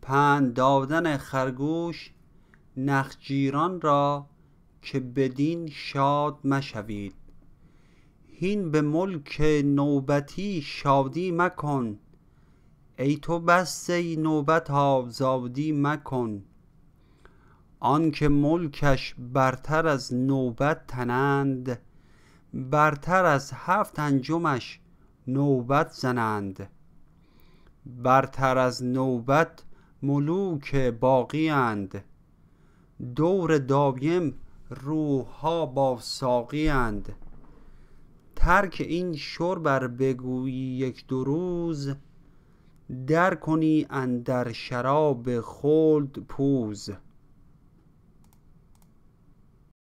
پند دادن خرگوش نخجیران را که بدین شاد مشوید. هین به ملک نوبتی شادی مکن، ای تو بسته نوبت آزادی مکن. آنکه ملکش برتر از نوبت تنند، برتر از 7 انجمش نوبت زنند. برتر از نوبت ملوک باقی اند، دور دایم روحها با ساقی اند. ترک این شرب ار بگویی 1-2 روز، در کنی اندر شراب خلد پوز.